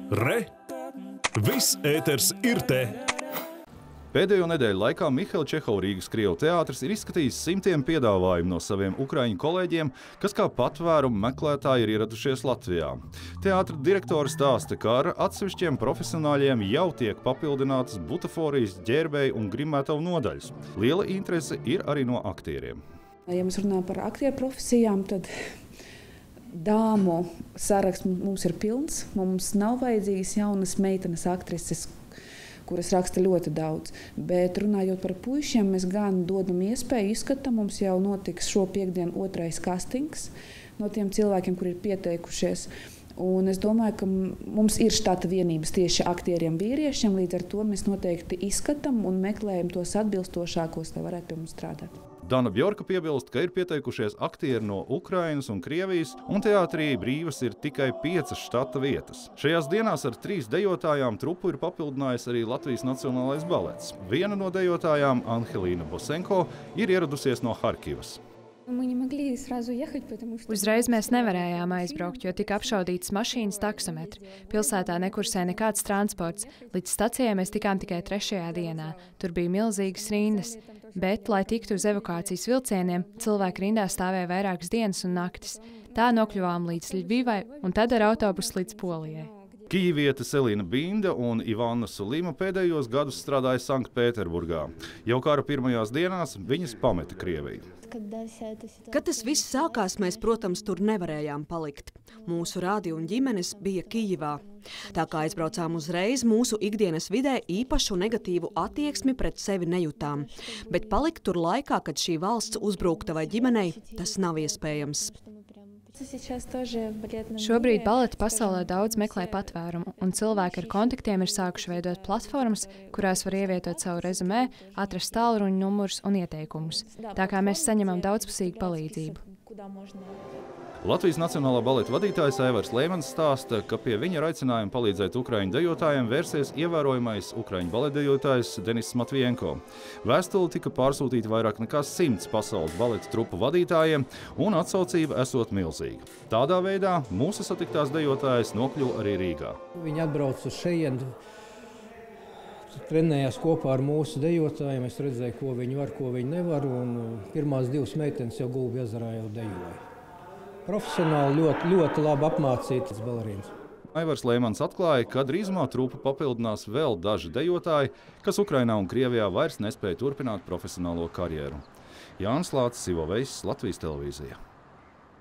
Re! Viss ēters ir te! Pēdējo nedēļu laikā Mihaila Čehova Rīgas Krievu teātris ir izskatījis simtiem piedāvājumu no saviem ukraiņu kolēģiem, kas kā patvērumu meklētāji ir ieradušies Latvijā. Teātra direktori stāsta, ka ar atsevišķiem profesionāļiem jau tiek papildinātas butaforijas, ģērbēju un grimētavu nodaļas. Liela interese ir arī no aktieriem. Ja mēs runājam par aktieru profesijām, tad dāmu saraksts mums ir pilns. Mums nav vajadzīgas jaunas meitenes aktrises, kuras raksta ļoti daudz. Bet runājot par puišiem, mēs gan dodam iespēju izskatam. Mums jau notiks šo piekdienu otrais kastings no tiem cilvēkiem, kuri ir pieteikušies. Un es domāju, ka mums ir štata vienības tieši aktieriem vīriešiem, līdz ar to mēs noteikti izskatām un meklējam tos atbilstošākos, lai varētu pie mums strādāt. Dana Bjorka piebilst, ka ir pieteikušies aktieri no Ukrainas un Krievijas, un teātrī brīvas ir tikai 5 štata vietas. Šajās dienās ar 3 dejotājām trupu ir papildinājis arī Latvijas Nacionālais balets. Viena no dejotājām, Anhelīna Bosenko, ir ieradusies no Harkivas. Uzreiz mēs nevarējām aizbraukt, jo tika apšaudītas mašīnas taksometri. Pilsētā nekursē nekāds transports. Līdz stacijai mēs tikām tikai 3. dienā. Tur bija milzīgas rindas. Bet, lai tiktu uz evakuācijas vilcieniem, cilvēki rindā stāvēja vairākas dienas un naktis. Tā nokļuvām līdz Ļļivai un tad ar autobusu līdz Polijai. Kijiviete Selina Binda un Ivana Sulima pēdējos gadus strādāja Sanktpēterburgā. Jau kara pirmajās dienās viņas pameta Krieviju. Kad tas viss sākās, mēs, protams, tur nevarējām palikt. Mūsu rādio un ģimenes bija Kijivā. Tā kā aizbraucām uzreiz, mūsu ikdienas vidē īpašu negatīvu attieksmi pret sevi nejūtām. Bet palikt tur laikā, kad šī valsts uzbrukta vai ģimenei, tas nav iespējams. Šobrīd baleta pasaulē daudz meklē patvērumu, un cilvēki ar kontaktiem ir sākuši veidot platformas, kurās var ievietot savu rezumē, atrast tālruņa numurus un ieteikumus. Tā kā mēs saņemam daudzpusīgu palīdzību. Latvijas Nacionālā baleta vadītājs Aivars Lēmans stāsta, ka pie viņa aicinājuma palīdzēt ukraiņu dejotājiem vērsies ievērojamais ukraiņu baletdejotājs Denis Matvienko. Vēstule tika pārsūtīta vairāk nekā 100 pasaules baleta trupu vadītājiem, un atsaucība esot milzīga. Tādā veidā mūsu satiktās dejotājas nokļuva arī Rīgā. Viņi atbrauc uz šejienu, trenējās kopā ar mūsu dejotājiem. Es redzēju, ko viņi var, ko viņi nevar, un pirmās 2 meitenes jau Gulbi ezerā jau dejoja. Profesionāli ļoti labi apmācītas balerīnas. Aivars Lēmans atklāja, ka drīzumā trupa papildinās vēl daži dejotāji, kas Ukrainā un Krievijā vairs nespēja turpināt profesionālo karjeru. Jānis Lācis, Ivo Veiss, Latvijas televīzija.